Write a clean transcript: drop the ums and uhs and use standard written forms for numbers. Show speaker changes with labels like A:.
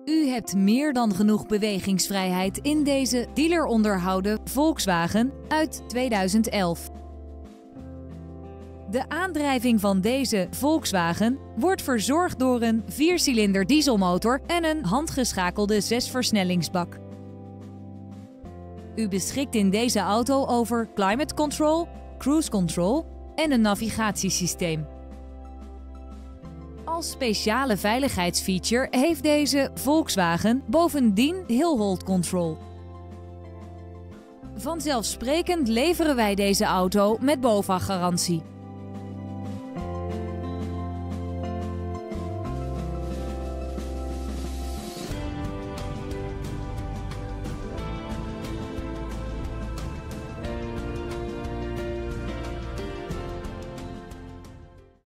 A: U hebt meer dan genoeg bewegingsvrijheid in deze dealeronderhouden Volkswagen uit 2011. De aandrijving van deze Volkswagen wordt verzorgd door een 4-cilinder dieselmotor en een handgeschakelde 6-versnellingsbak. U beschikt in deze auto over climate control, cruise control en een navigatiesysteem. Als speciale veiligheidsfeature heeft deze Volkswagen bovendien hill hold control. Vanzelfsprekend leveren wij deze auto met BOVAG-garantie.